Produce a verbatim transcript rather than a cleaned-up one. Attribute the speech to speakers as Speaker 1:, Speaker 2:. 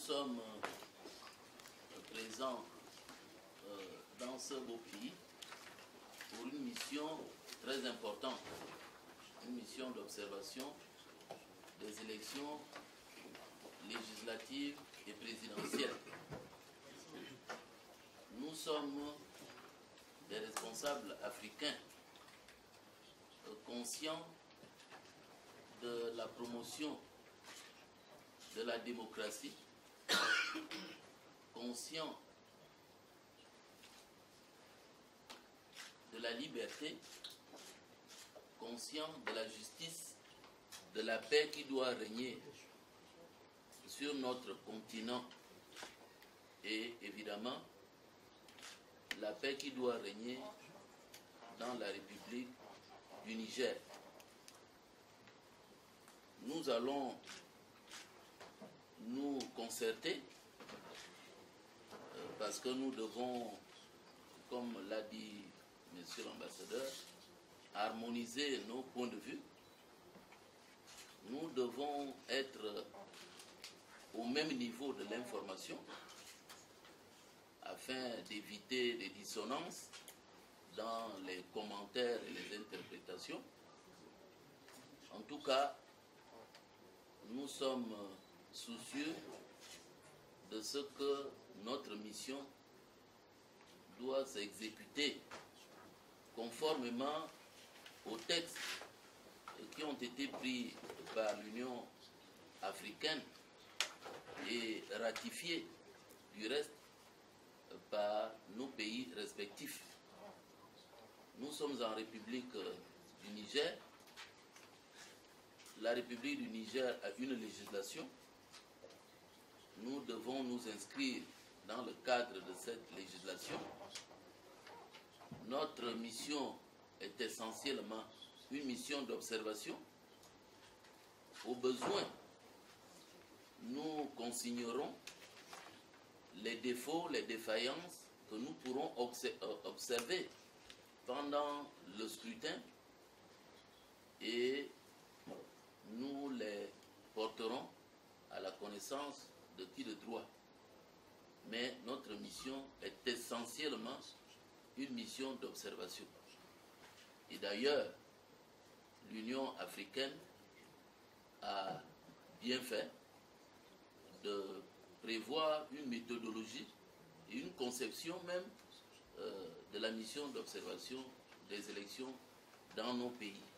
Speaker 1: sommes euh, présents euh, dans ce beau pays pour une mission très importante, une mission d'observation des élections législatives et présidentielles. Nous sommes des responsables africains euh, conscients de la promotion de la démocratie, conscients de la liberté, conscients de la justice, de la paix qui doit régner sur notre continent et évidemment la paix qui doit régner dans la République du Niger. Nous allons nous concerter euh, parce que nous devons, comme l'a dit Monsieur l'ambassadeur, harmoniser nos points de vue. Nous devons être au même niveau de l'information afin d'éviter les dissonances dans les commentaires et les interprétations. En tout cas, nous sommes soucieux de ce que notre mission doit s'exécuter conformément aux textes qui ont été pris par l'Union africaine et ratifiés du reste par nos pays respectifs. Nous sommes en République du Niger. La République du Niger a une législation. Nous devons nous inscrire dans le cadre de cette législation. Notre mission est essentiellement une mission d'observation. Au besoin, nous consignerons les défauts, les défaillances que nous pourrons observer pendant le scrutin et nous les porterons à la connaissance de qui de droit. Mais notre mission est essentiellement une mission d'observation. Et d'ailleurs, l'Union africaine a bien fait de prévoir une méthodologie et une conception même euh, de la mission d'observation des élections dans nos pays.